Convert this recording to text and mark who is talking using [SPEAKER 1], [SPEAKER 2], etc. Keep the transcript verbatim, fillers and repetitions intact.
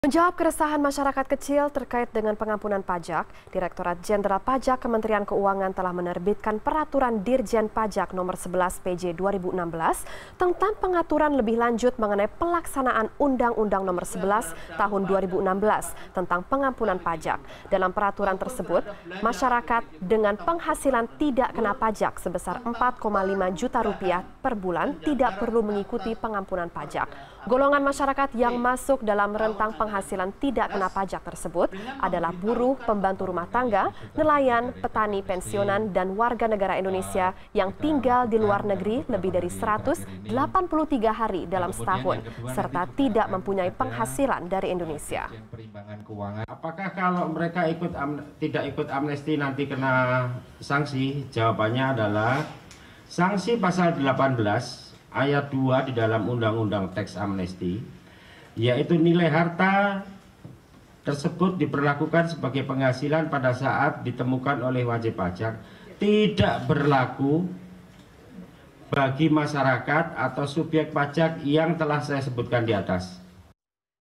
[SPEAKER 1] Menjawab keresahan masyarakat kecil terkait dengan pengampunan pajak, Direktorat Jenderal Pajak Kementerian Keuangan telah menerbitkan Peraturan Dirjen Pajak Nomor sebelas P J dua ribu enam belas tentang pengaturan lebih lanjut mengenai pelaksanaan Undang-Undang Nomor sebelas Tahun dua ribu enam belas tentang pengampunan pajak. Dalam peraturan tersebut, masyarakat dengan penghasilan tidak kena pajak sebesar empat koma lima juta rupiah per bulan tidak perlu mengikuti pengampunan pajak. Golongan masyarakat yang masuk dalam rentang penghasilan tidak kena pajak tersebut adalah buruh, pembantu rumah tangga, nelayan, petani pensiunan, dan warga negara Indonesia yang tinggal di luar negeri lebih dari seratus delapan puluh tiga hari dalam setahun, serta tidak mempunyai penghasilan dari Indonesia.
[SPEAKER 2] Apakah kalau mereka ikut tidak ikut amnesti nanti kena sanksi? Jawabannya adalah sanksi pasal delapan belas ayat dua di dalam Undang-Undang Teks Amnesti, yaitu nilai harta tersebut diperlakukan sebagai penghasilan pada saat ditemukan oleh wajib pajak, tidak berlaku bagi masyarakat atau subjek pajak yang telah saya sebutkan di atas.